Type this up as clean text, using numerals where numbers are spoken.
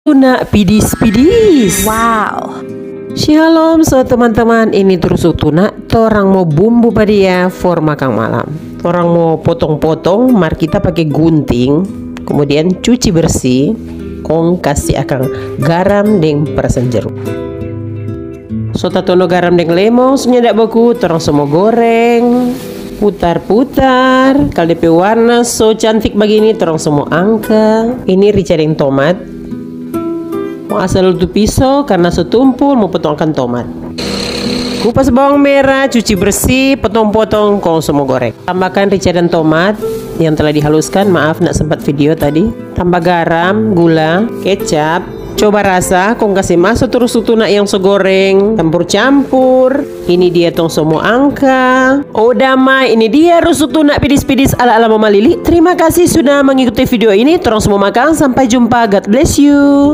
Tuna pidis-pidis. Wow. Shalom so teman-teman, ini terus tuna. Torang mau bumbu pada dia for makan malam. Torang mau potong-potong, mari kita pakai gunting, kemudian cuci bersih, kong kasih akan garam deng perasan jeruk. So tatono garam deng lemon, senyadak beku, torang semua goreng, putar-putar. Kalau DP warna so cantik begini, torang semua angka. Ini rica deng tomat. Mau asal itu pisau karena setumpul mau potongkan tomat. Kupas bawang merah, cuci bersih, potong-potong, kong semua goreng. Tambahkan rica dan tomat yang telah dihaluskan. Maaf nak sempat video tadi. Tambah garam, gula, kecap. Coba rasa, kong kasih masuk terus tuna yang segoreng, campur-campur. Ini dia tong semua angka. Oh damai, ini dia rusuk tuna pidis-pidis ala-ala Mama Lili. Terima kasih sudah mengikuti video ini. Terus semua makan, sampai jumpa. God bless you.